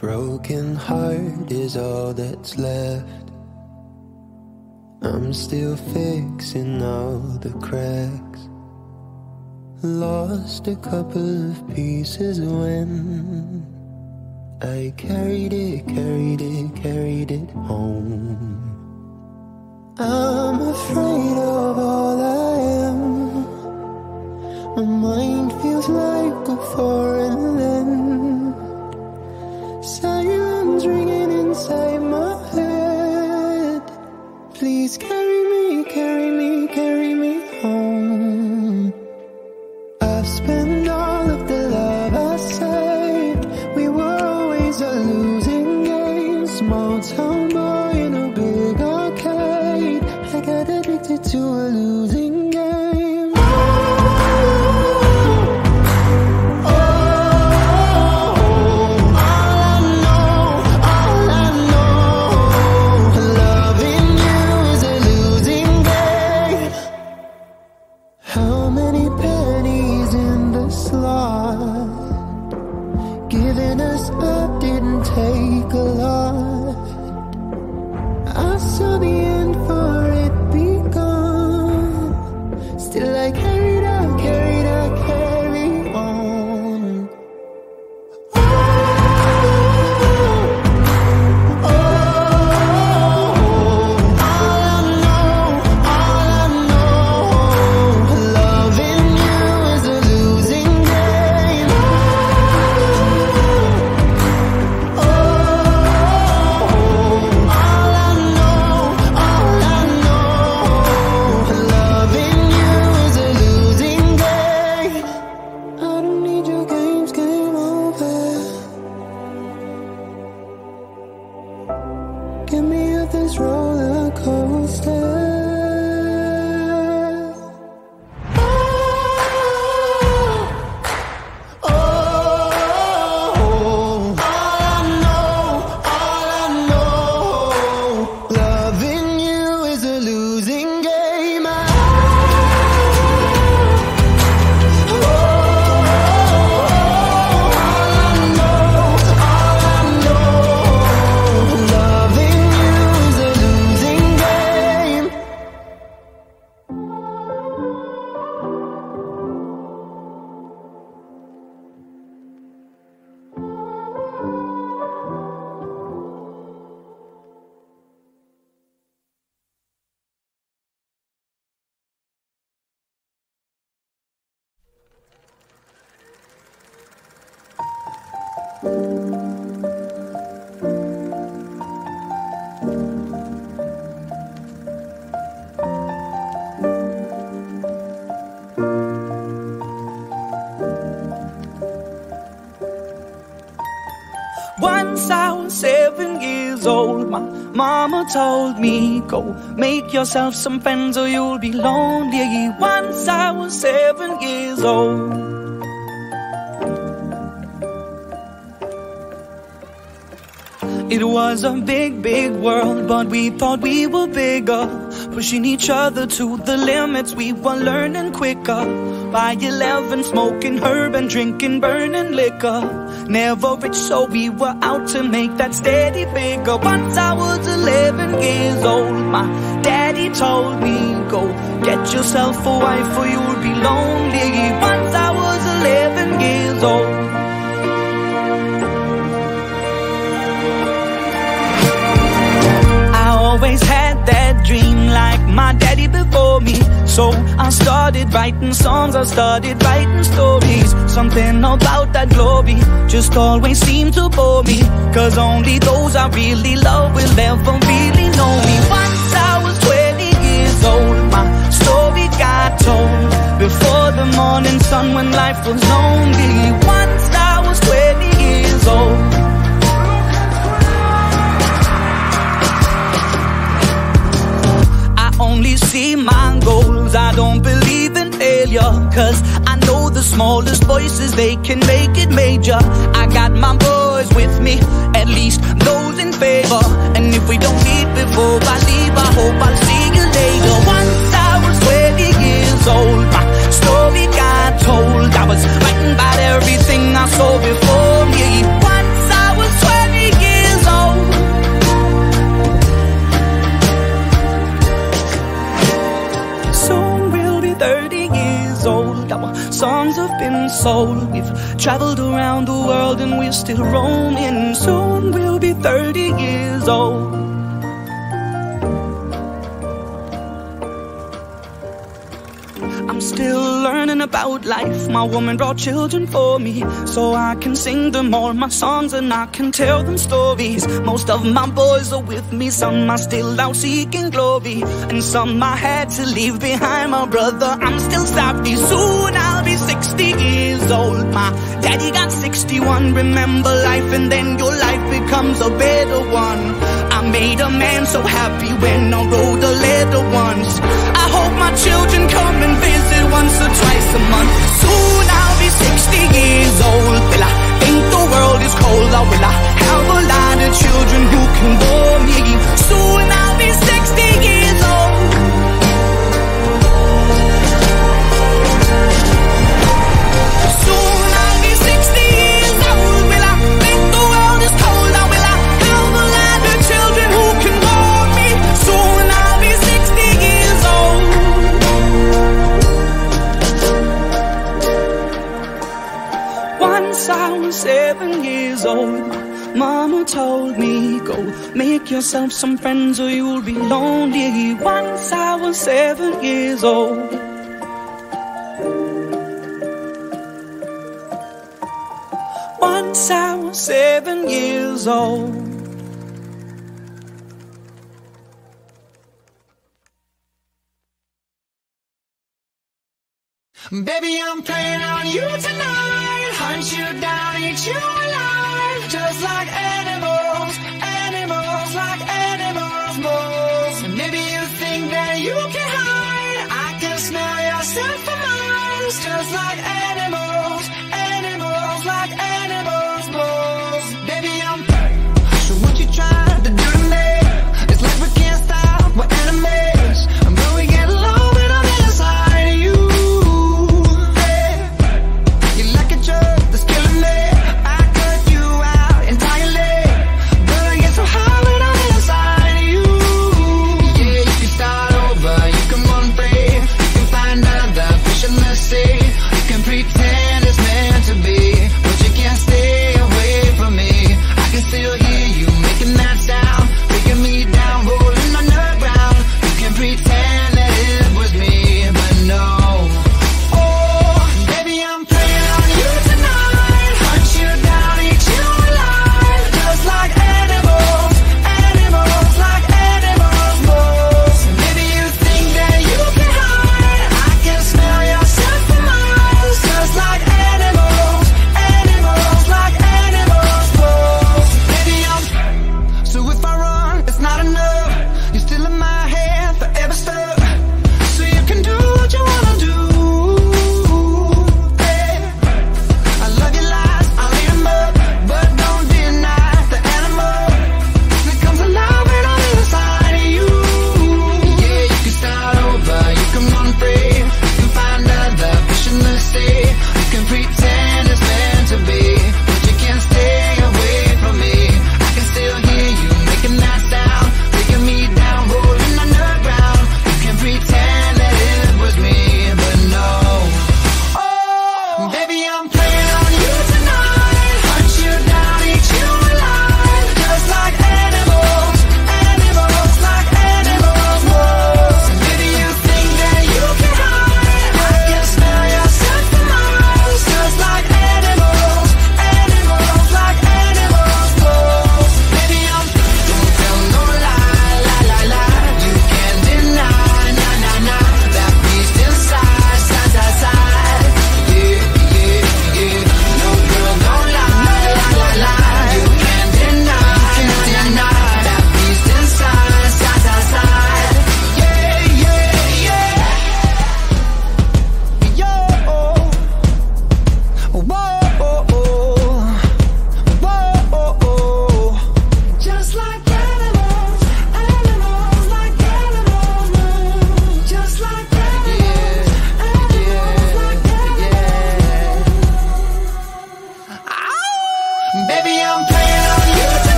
broken heart is all that's left. I'm still fixing all the cracks. Lost a couple of pieces when I carried it home. I'm afraid of all I am. My mind feels like a foreign land. Silence ringing inside my head. Please carry me, carry me, carry me home. I've spent all of the love I saved. We were always a losing game. Small town boy in a big arcade. I got addicted to a losing game. Giving us up didn't take a lot. I saw the end for it begun. Still I carried on, carry on. Get me off this roller coaster. Once I was 7 years old, my mama told me, go make yourself some friends or you'll be lonely. Once I was 7 years old. It was a big, big world, but we thought we were bigger, pushing each other to the limits. We were learning quicker. By 11, smoking herb and drinking burning liquor. Never rich, so we were out to make that steady figure. Once I was 11 years old, my daddy told me, go get yourself a wife or you'll be lonely. Once I was 11 years old. Always had that dream like my daddy before me. So I started writing songs, I started writing stories. Something about that glory just always seemed to bore me, cause only those I really love will ever really know me. Once I was 20 years old, my story got told before the morning sun when life was lonely. Once I was 20 years old. Only see my goals, I don't believe in failure, cause I know the smallest voices, they can make it major. I got my boys with me, at least those in favor. And if we don't meet before I leave, I hope I'll see you later. Once I was 20 years old, my story got told. I was writing about everything I saw before me. Once I was 20 songs have been sold. We've traveled around the world and we're still roaming. Soon we'll be 30 years old. I'm still learning about life. My woman brought children for me, so I can sing them all my songs and I can tell them stories. Most of my boys are with me, some are still out seeking glory, and some I had to leave behind. My brother, I'm still sorry. Soon I'll be 60 years old. My daddy got 61. Remember life and then your life becomes a better one. I made a man so happy when I wrote a letter once. I hope my children come and visit once or twice a month. Soon I'll be 60 years old. Will I think the world is cold, or will I have a lot of children who can bore me? Soon I'll be 60 years old. Soon I'll be 60 years old. Will I think the world is cold, or will I have a lot of children who can bore me? Soon I'll be 60 years old. Once I was 7 years old. Mama told me, go make yourself some friends or you'll be lonely. Once I was 7 years old. Once I was 7 years old. Baby, I'm playing on you tonight. Hunt you down, eat you alive. Just like animals, animals, like animals, moles. And maybe you think that you can hide. I can smell yourself for miles. Just like animals, animals, like animals, moles. Baby, I'm so what you trying to do to me? It's like we can't stop, we're enemies. But we get along when I'm inside of you. You're like a drug that's killing me. I cut you out entirely.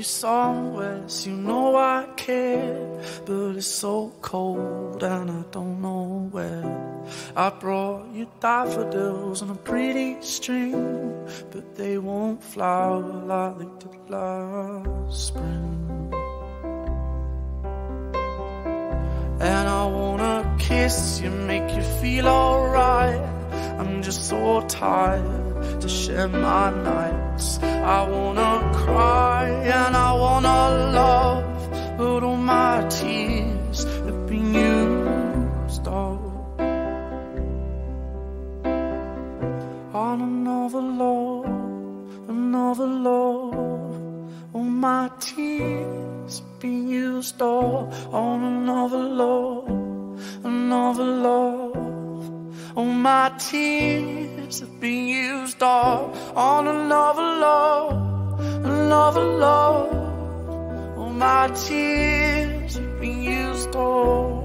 you somewhere, so you know I care. But it's so cold and I don't know where. I brought you daffodils on a pretty string, but they won't flower like they did last spring. And I wanna kiss you, make you feel alright. I'm just so tired to share my nights. I wanna cry and I wanna love, but all my tears have been used up on another love, another love. All my tears have been used up on another love, another love. All my tears have been used up on another love, another love. All my tears have been used up.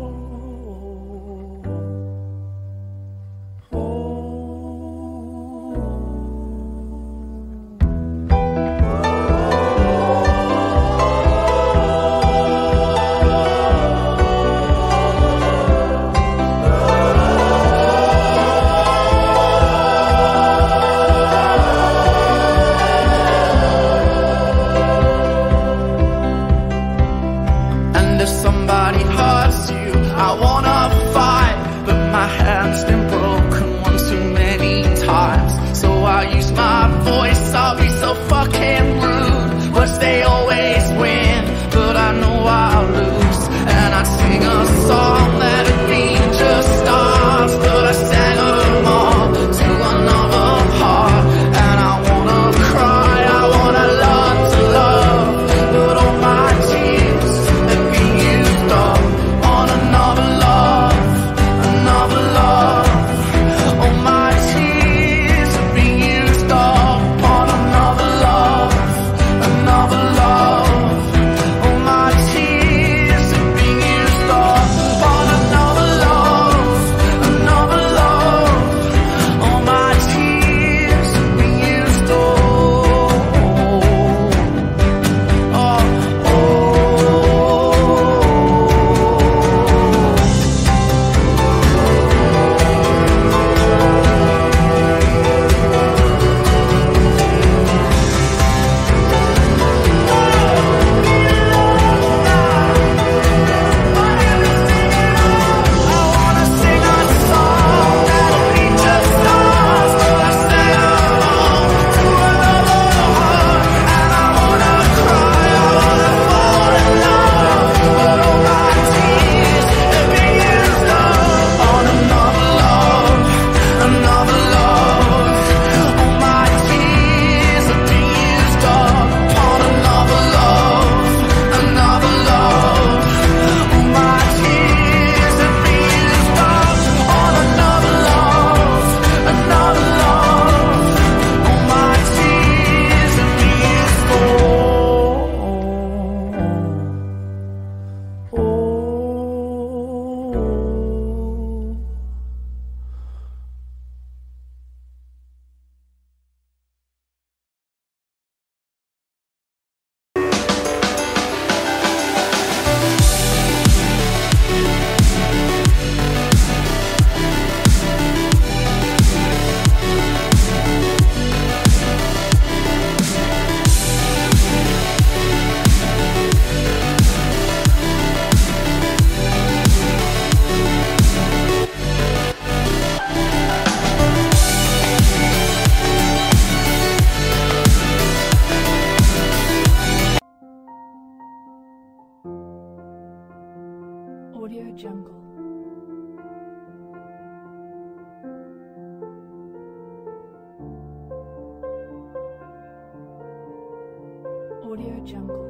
Audio Jungle.